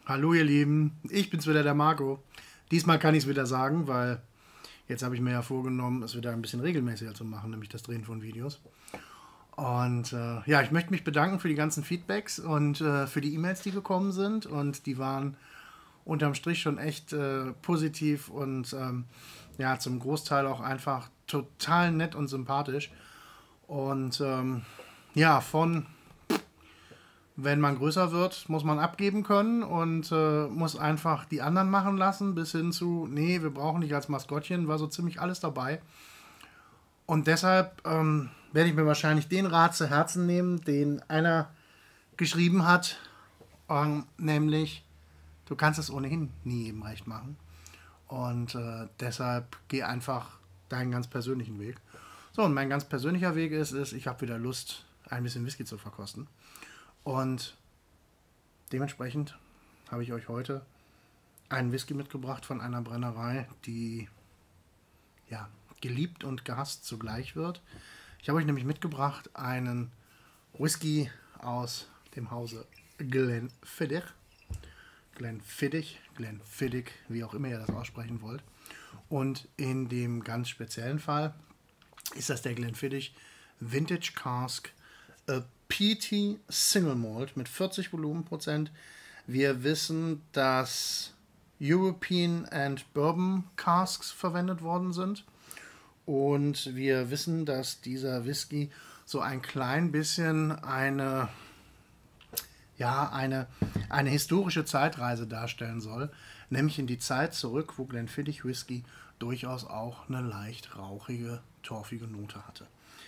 Hallo ihr Lieben, ich bin's wieder, der Marco. Diesmal kann ich es wieder sagen, weil jetzt habe ich mir ja vorgenommen, es wieder ein bisschen regelmäßiger zu machen, nämlich das Drehen von Videos. Und ja, ich möchte mich bedanken für die ganzen Feedbacks und für die E-Mails, die gekommen sind. Und die waren unterm Strich schon echt positiv und ja, zum Großteil auch einfach total nett und sympathisch. Und ja, von wenn man größer wird, muss man abgeben können und muss einfach die anderen machen lassen, bis hin zu, nee, wir brauchen dich als Maskottchen, war so ziemlich alles dabei. Und deshalb werde ich mir wahrscheinlich den Rat zu Herzen nehmen, den einer geschrieben hat, nämlich, du kannst es ohnehin nie jedem recht machen. Und deshalb geh einfach deinen ganz persönlichen Weg. So, und mein ganz persönlicher Weg ist, ich habe wieder Lust, ein bisschen Whisky zu verkosten. Und dementsprechend habe ich euch heute einen Whisky mitgebracht von einer Brennerei, die ja geliebt und gehasst zugleich wird. Ich habe euch nämlich mitgebracht einen Whisky aus dem Hause Glenfiddich. Glenfiddich, wie auch immer ihr das aussprechen wollt. Und in dem ganz speziellen Fall ist das der Glenfiddich Vintage Cask PT Single Malt mit 40 Volumenprozent. Wir wissen, dass European and Bourbon Casks verwendet worden sind. Und wir wissen, dass dieser Whisky so ein klein bisschen eine historische Zeitreise darstellen soll. Nämlich in die Zeit zurück, wo Glenfiddich Whisky durchaus auch eine leicht rauchige, torfige Note hatte.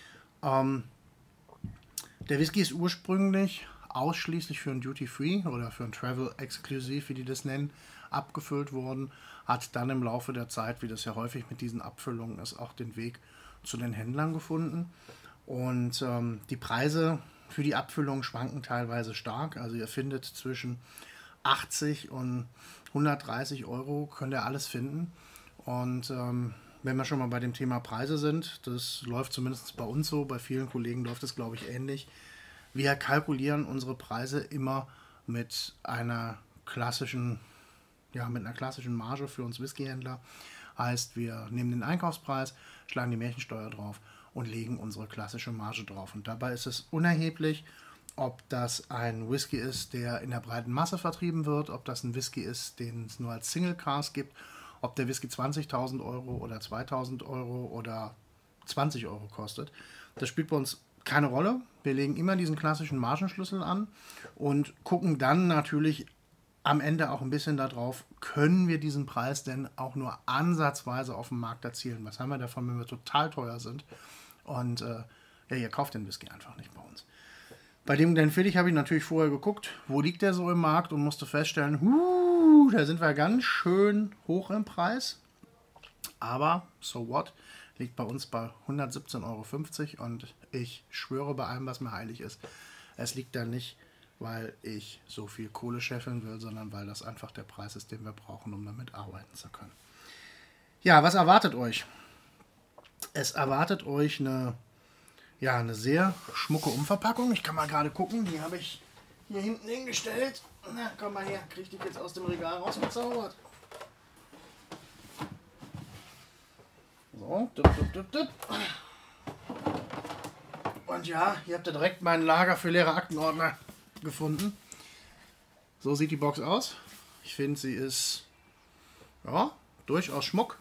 Der Whisky ist ursprünglich ausschließlich für ein Duty-Free oder für ein Travel-Exklusiv, wie die das nennen, abgefüllt worden, hat dann im Laufe der Zeit, wie das ja häufig mit diesen Abfüllungen ist, auch den Weg zu den Händlern gefunden. Und die Preise für die Abfüllung schwanken teilweise stark. Also ihr findet zwischen 80 und 130 Euro, könnt ihr alles finden. Und wenn wir schon mal bei dem Thema Preise sind, das läuft zumindest bei uns so, bei vielen Kollegen läuft es, glaube ich, ähnlich. Wir kalkulieren unsere Preise immer mit einer klassischen Marge für uns Whiskyhändler. Heißt, wir nehmen den Einkaufspreis, schlagen die Märchensteuer drauf und legen unsere klassische Marge drauf. Und dabei ist es unerheblich, ob das ein Whisky ist, der in der breiten Masse vertrieben wird, ob das ein Whisky ist, den es nur als Single Cask gibt, ob der Whisky 20.000 Euro oder 2.000 Euro oder 20 Euro kostet. Das spielt bei uns keine Rolle. Wir legen immer diesen klassischen Margenschlüssel an und gucken dann natürlich am Ende auch ein bisschen darauf, können wir diesen Preis denn auch nur ansatzweise auf dem Markt erzielen. Was haben wir davon, wenn wir total teuer sind? Und ja, ihr kauft den Whisky einfach nicht bei uns. Bei dem Glenfiddich habe ich natürlich vorher geguckt, wo liegt der so im Markt und musste feststellen, da sind wir ganz schön hoch im Preis. Aber so what? Liegt bei uns bei 117,50 Euro und ich schwöre bei allem, was mir heilig ist, es liegt da nicht, weil ich so viel Kohle scheffeln will, sondern weil das einfach der Preis ist, den wir brauchen, um damit arbeiten zu können. Ja, was erwartet euch? Es erwartet euch eine sehr schmucke Umverpackung. Ich kann mal gerade gucken, die habe ich hier hinten hingestellt. Na, komm mal her, krieg dich jetzt aus dem Regal rausgezaubert. So, und ja, hier habt ihr direkt mein Lager für leere Aktenordner gefunden. So sieht die Box aus. Ich finde, sie ist ja durchaus Schmuck.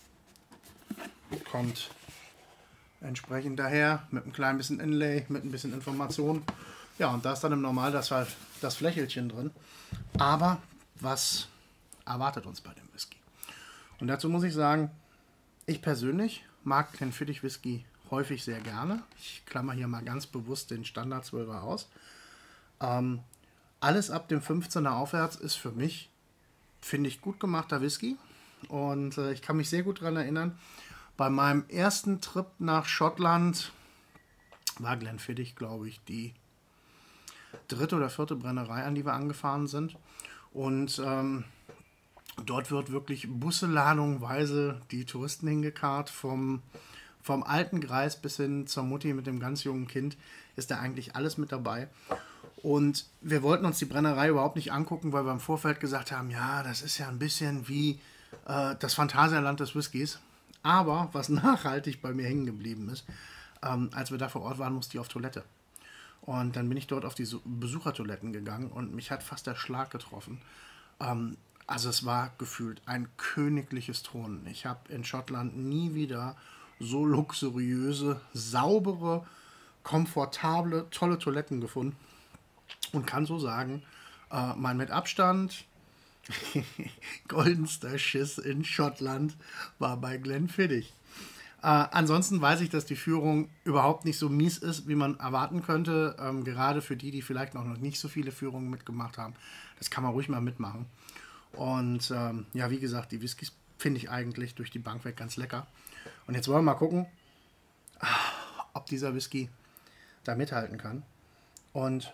Kommt entsprechend daher mit einem kleinen bisschen Inlay, mit ein bisschen Information. Ja, und da ist dann im Normal das Flächelchen drin. Aber was erwartet uns bei dem Whisky? Und dazu muss ich sagen, ich persönlich mag Glenfiddich Whisky häufig sehr gerne. Ich klammer hier mal ganz bewusst den Standard 12er aus. Alles ab dem 15er aufwärts ist für mich, finde ich, gut gemachter Whisky. Und ich kann mich sehr gut daran erinnern, bei meinem ersten Trip nach Schottland war Glenfiddich, glaube ich, die 3. oder 4. Brennerei, an die wir angefahren sind. Und dort wird wirklich busseladungweise die Touristen hingekarrt. Vom alten Greis bis hin zur Mutti mit dem ganz jungen Kind ist da eigentlich alles mit dabei. Und wir wollten uns die Brennerei überhaupt nicht angucken, weil wir im Vorfeld gesagt haben, ja, das ist ja ein bisschen wie das Phantasialand des Whiskys. Aber was nachhaltig bei mir hängen geblieben ist, als wir da vor Ort waren, musste ich auf Toilette. Und dann bin ich dort auf die Besuchertoiletten gegangen und mich hat fast der Schlag getroffen. Also es war gefühlt ein königliches Turnen. Ich habe in Schottland nie wieder so luxuriöse, saubere, komfortable, tolle Toiletten gefunden. Und kann so sagen, mein mit Abstand goldenster Schiss in Schottland war bei Glenfiddich. Ansonsten weiß ich, dass die Führung überhaupt nicht so mies ist, wie man erwarten könnte. Gerade für die, die vielleicht noch nicht so viele Führungen mitgemacht haben. Das kann man ruhig mal mitmachen. Und ja, wie gesagt, die Whiskys finde ich eigentlich durch die Bank weg ganz lecker. Und jetzt wollen wir mal gucken, ob dieser Whisky da mithalten kann. Und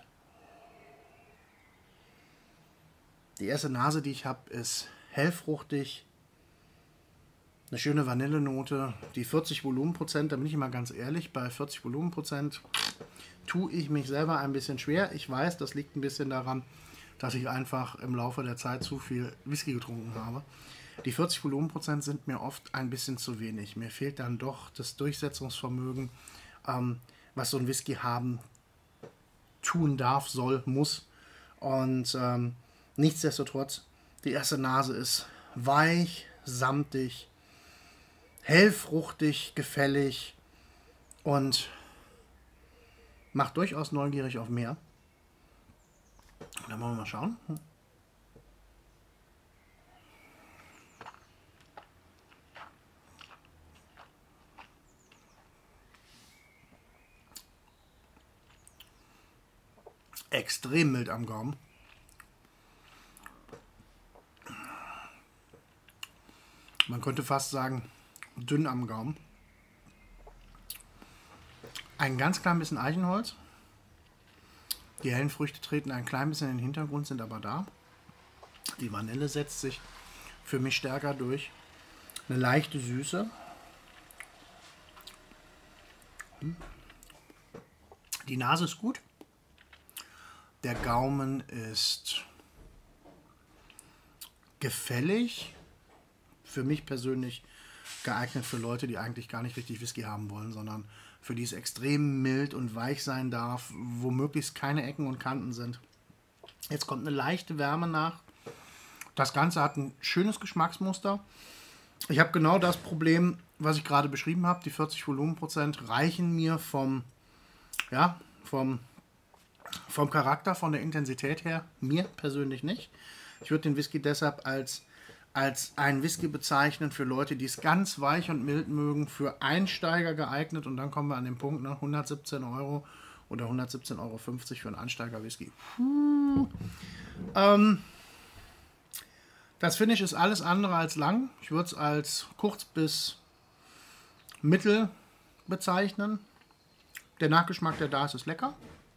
die erste Nase, die ich habe, ist hellfruchtig. Eine schöne Vanillenote. Die 40 Volumenprozent, da bin ich immer ganz ehrlich, bei 40 Volumenprozent tue ich mich selber ein bisschen schwer. Ich weiß, das liegt ein bisschen daran, dass ich einfach im Laufe der Zeit zu viel Whisky getrunken habe. Die 40 Volumenprozent sind mir oft ein bisschen zu wenig. Mir fehlt dann doch das Durchsetzungsvermögen, was so ein Whisky haben tun darf, soll, muss. Und nichtsdestotrotz, die erste Nase ist weich, samtig, hellfruchtig, gefällig und macht durchaus neugierig auf mehr. Dann wollen wir mal schauen. Extrem mild am Gaumen. Man könnte fast sagen, dünn am Gaumen. Ein ganz klein bisschen Eichenholz. Die hellen Früchte treten ein klein bisschen in den Hintergrund, sind aber da. Die Vanille setzt sich für mich stärker durch. Eine leichte Süße. Die Nase ist gut. Der Gaumen ist gefällig. Für mich persönlich geeignet für Leute, die eigentlich gar nicht richtig Whisky haben wollen, sondern für die es extrem mild und weich sein darf, wo möglichst keine Ecken und Kanten sind. Jetzt kommt eine leichte Wärme nach. Das Ganze hat ein schönes Geschmacksmuster. Ich habe genau das Problem, was ich gerade beschrieben habe. Die 40 Volumenprozent reichen mir vom Charakter, von der Intensität her, mir persönlich nicht. Ich würde den Whisky deshalb als einen Whisky bezeichnen für Leute, die es ganz weich und mild mögen, für Einsteiger geeignet. Und dann kommen wir an den Punkt, ne, 117 Euro oder 117,50 Euro für einen Einsteiger-Whisky. Das Finish ist alles andere als lang. Ich würde es als kurz bis mittel bezeichnen. Der Nachgeschmack, der da ist, ist lecker.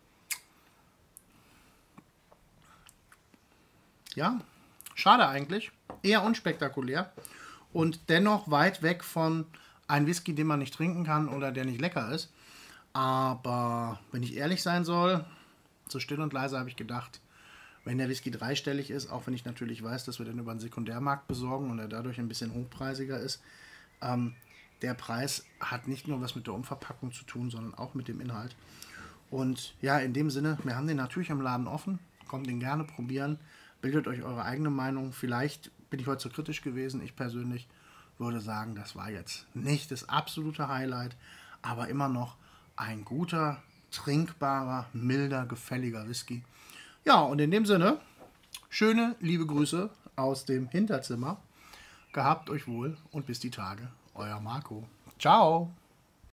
Ja, schade eigentlich. Eher unspektakulär und dennoch weit weg von einem Whisky, den man nicht trinken kann oder der nicht lecker ist. Aber wenn ich ehrlich sein soll, so still und leise habe ich gedacht, wenn der Whisky dreistellig ist, auch wenn ich natürlich weiß, dass wir den über den Sekundärmarkt besorgen und er dadurch ein bisschen hochpreisiger ist, der Preis hat nicht nur was mit der Umverpackung zu tun, sondern auch mit dem Inhalt. Und ja, in dem Sinne, wir haben den natürlich im Laden offen, kommt den gerne probieren, bildet euch eure eigene Meinung. Vielleicht bin ich heute zu kritisch gewesen. Ich persönlich würde sagen, das war jetzt nicht das absolute Highlight, aber immer noch ein guter, trinkbarer, milder, gefälliger Whisky. Ja, und in dem Sinne, schöne, liebe Grüße aus dem Hinterzimmer. Gehabt euch wohl und bis die Tage. Euer Marco. Ciao.